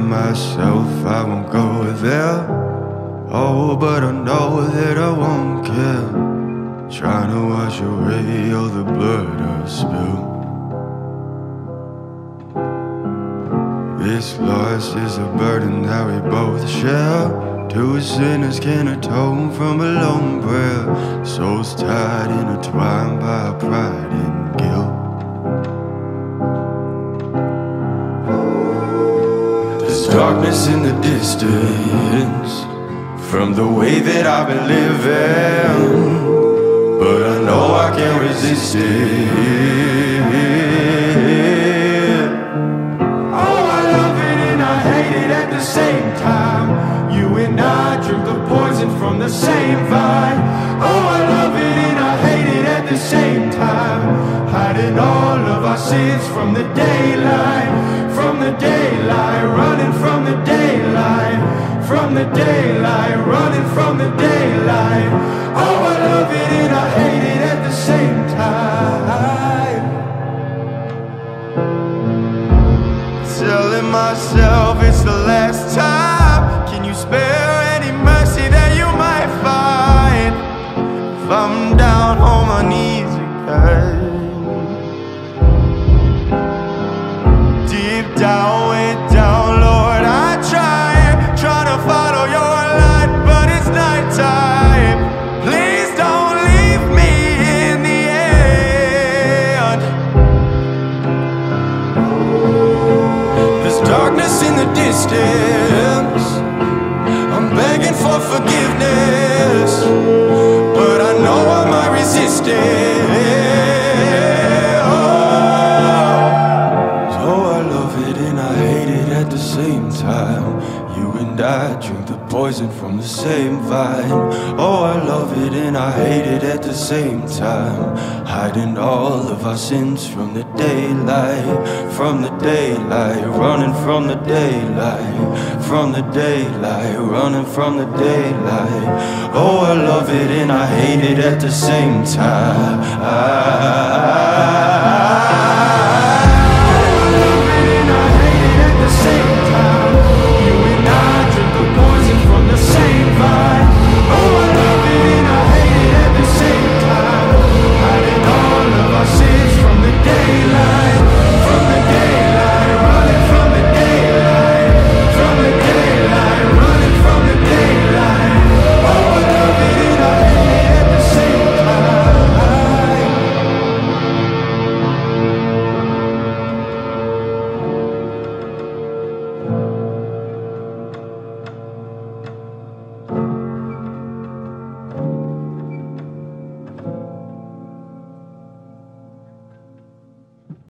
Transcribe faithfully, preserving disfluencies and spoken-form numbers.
telling myself I won't go there. Oh, but I know that I won't care. Trying to wash away all the blood I've spilled. This loss is a burden that we both share. Two sinners can atone from a lone prayer. Souls tied, intertwined by pride and guilt. There's darkness in the distance from the way that I've been living, but I know I can't resist it. Oh, I love it and I hate it at the same time. You and I drink the poison from the same vine. Oh, I love it and I hate it at the same time. Hiding all of our sins from the daylight, from the daylight, running from the daylight, from the daylight, running from the daylight. Oh, I love it and I hate it at the same time. Telling myself it's the last time. Can you spare any mercy that you might find if I'm down on my knees again? Deep down, way down, Lord, I try, try to follow your light, but it's nighttime. Please don't leave me in the end. There's darkness in the distance. I'm begging for forgiveness, but I know I might resist it. Oh, so I love it and I hate it at the same time. You and I drink the poison from the same vine. Oh, I love it and I hate it at the same time. Hiding all of our sins from the daylight, from the daylight, running from the daylight, from the daylight, running from the daylight. Oh, I love it and I hate it at the same time.